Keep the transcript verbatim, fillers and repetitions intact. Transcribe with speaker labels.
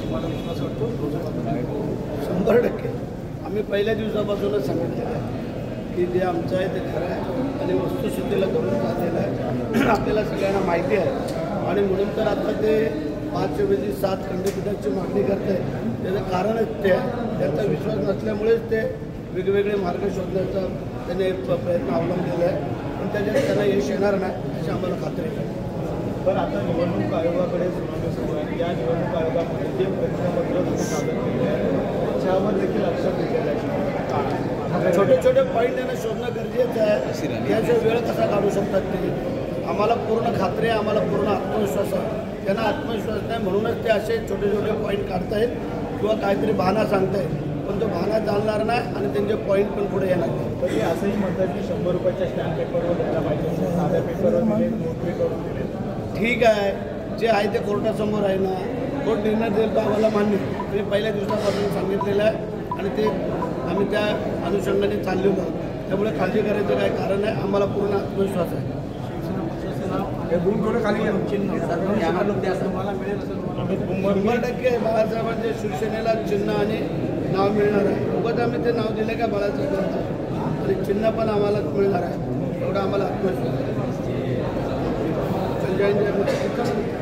Speaker 1: तुम्हाला विश्वास वाटतो?
Speaker 2: शंभर टक्के आम्ही पहिल्या दिवसापासूनच सांगितलेलं आहे की जे आमचं आहे ते खरं आहे आणि वस्तुस्थितीला धरून चाललेलं आहे. आपल्याला सगळ्यांना माहिती आहे आणि म्हणून तर आता ते पाच ऐवजी सात खंडपीठाची मागणी करत आहे. त्याचं कारणच ते आहे, त्यांचा विश्वास नसल्यामुळेच ते वेगवेगळे मार्ग शोधण्याचा त्याने प्रयत्न अवलंबलेला आहे. पण त्याच्यात त्यांना यश येणार नाही अशी आम्हाला खात्री आहे.
Speaker 1: पण आता निवडणूक आयोगाकडे सुनावणी सुरू आहे. या निवडणूक आयोगामध्ये जे प्रश्नपत्र तुम्ही सादर केले आहे त्याच्यावर देखील लक्ष दिलेलं आहे.
Speaker 2: छोटे छोटे पॉईंट त्यांना शोधणं गरजेचं आहे. त्याचा वेळ कसा काढू शकतात ते आम्हाला पूर्ण खात्री आहे, आम्हाला पूर्ण आत्मविश्वास आहे. त्यांना आत्मविश्वास नाही म्हणूनच ते असे छोटे छोटे पॉईंट काढतायत किंवा काहीतरी बहाणा सांगतायत. पण तो बहाणा चालणार नाही आणि त्यांचे पॉईंट पण पुढे येणार नाही.
Speaker 1: पण ते असंही म्हणतात की शंभर रुपयाच्या स्टॅम्प पेपरवर द्यायला पाहिजे, साध्या पेपरवर दिले, नोटरी करून दिले.
Speaker 2: ठीक आहे, जे आहे ते कोर्टासमोर आहे ना, कोर्ट निर्णय देईल तो आम्हाला मान्य. मी पहिल्या दिवसापासून सांगितलेलं आहे आणि ते आम्ही त्या अनुषंगाने चाललेलो आहोत. त्यामुळे काळजी करायचं काय कारण आहे. आम्हाला पूर्ण आत्मविश्वास आहे. शंभर टक्के बाळासाहेबांच्या शिवसेनेला चिन्ह आणि नाव मिळणार आहे. उगाच आम्ही ते नाव दिलं का बाळासाहेबांचं आणि चिन्ह पण आम्हाला मिळणार आहे. एवढा आम्हाला आत्मविश्वास आहे. संजय